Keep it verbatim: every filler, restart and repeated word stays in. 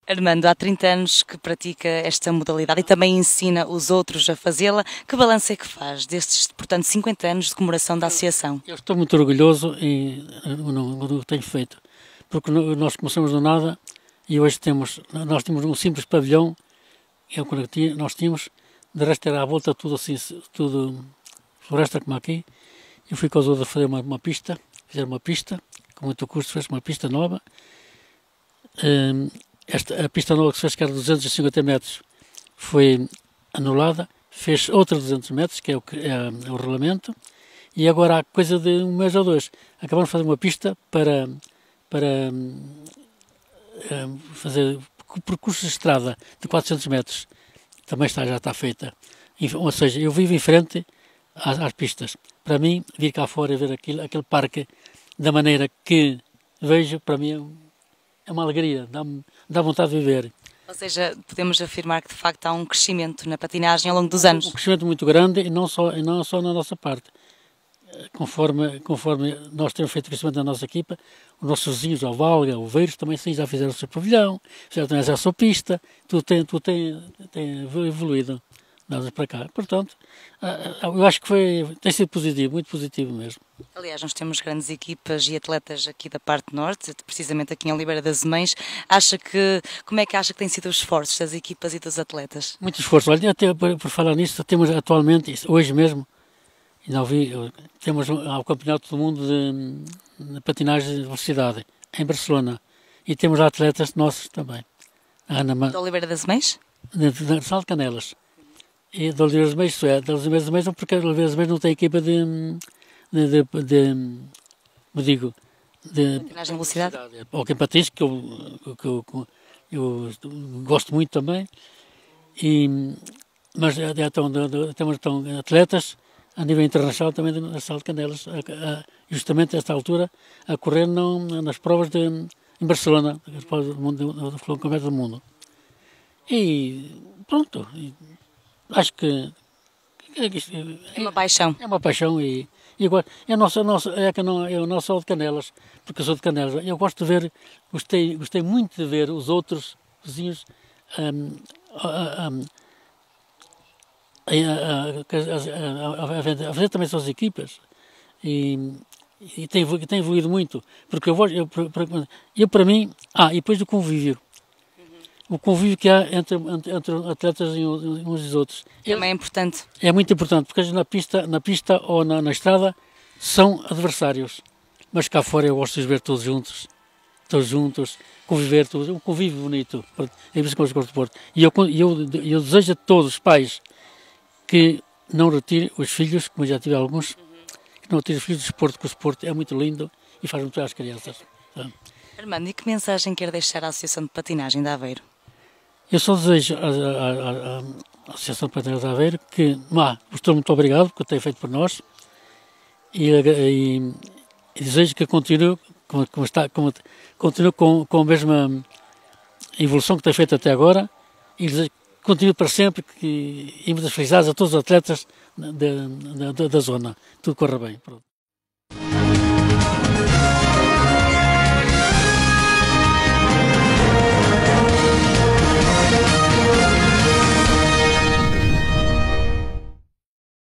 Armando, há trinta anos que pratica esta modalidade e também ensina os outros a fazê-la. Que balanço é que faz destes, portanto, cinquenta anos de comemoração da associação? Eu estou muito orgulhoso e, no que tenho feito, porque nós começamos do nada e hoje temos, nós tínhamos um simples pavilhão, é o que nós tínhamos, de resto era à volta tudo assim, tudo floresta como aqui. Eu fui com os outros a fazer uma, uma pista, fizeram uma pista, com muito custo fez uma pista nova. Um, Esta, a pista nova que se fez, que era duzentos e cinquenta metros, foi anulada, fez outra duzentos metros, que é o, que é, é o regulamento, e agora há coisa de um mês ou dois, acabamos de fazer uma pista para, para um, fazer percurso de estrada de quatrocentos metros, também está, já está feita. Ou seja, eu vivo em frente às, às pistas. Para mim, vir cá fora e ver aquilo, aquele parque da maneira que vejo, para mim é É uma alegria, dá-me dá vontade de viver. Ou seja, podemos afirmar que de facto há um crescimento na patinagem ao longo dos anos. Um crescimento muito grande e não só, e não só na nossa parte. Conforme, conforme nós temos feito crescimento na nossa equipa, os nossos vizinhos, o Valga, o Veiros, também sim, já fizeram o seu pavilhão, fizeram também a sua pista, tudo tem, tudo tem, tem evoluído nada para cá. Portanto, eu acho que foi, tem sido positivo, muito positivo mesmo. Aliás, nós temos grandes equipas e atletas aqui da parte norte, precisamente aqui em Oliveira das Mães. Acha que, como é que acha que têm sido os esforços das equipas e dos atletas? Muito esforço. Olha, até por, por falar nisso, temos atualmente, hoje mesmo, ainda ouvi, temos o Campeonato do Mundo de, de Patinagem de Velocidade, em Barcelona. E temos atletas nossos também. A Ana De Oliveira das Mães? De, de, de Sal de Canelas. E de Oliveira das Mães, isso é, de Oliveira das Mães, porque Oliveira das Mães não tem equipa de... de, de, de como digo, de patinagem de velocidade. Hockey patins, que eu, que eu, eu gosto muito também, e, mas então, temos então, atletas a nível internacional também na Sala de Canelas, a, a, justamente a esta altura, a correr não, nas provas de, em Barcelona, as provas do, mundo, do Campeonato do Mundo. E pronto, acho que é uma paixão. É uma paixão e E agora, é, nosso, nosso, é que não, eu não sou de Canelas, porque eu sou de Canelas. Eu gosto de ver, gostei, gostei muito de ver os outros vizinhos um, a, a, a, a fazer também suas equipas. E, e tem, tem evoluído muito. Porque eu, eu, eu, para mim, ah, e depois do convívio. O convívio que há entre, entre, entre atletas e uns e os outros. Também é importante. É muito importante, porque na pista, na pista ou na, na estrada são adversários. Mas cá fora eu gosto de os ver todos juntos, todos juntos, conviver, todos, um convívio bonito. É isso que eu gosto de Porto. E eu, eu, eu desejo a todos os pais que não retirem os filhos, como eu já tive alguns, que não retirem os filhos do desporto, porque o desporto é muito lindo e faz muito bem às crianças. Tá? Armando, e que mensagem quer deixar à Associação de Patinagem de Aveiro? Eu só desejo à Associação de Patinagem de Aveiro que, ah, estou muito obrigado por ter feito por nós e, e, e desejo que continue, como, como está, como, continue com, com a mesma evolução que tem feito até agora e desejo que continue para sempre que, e muitas felicidades a todos os atletas da, da, da zona. Tudo corra bem. Pronto.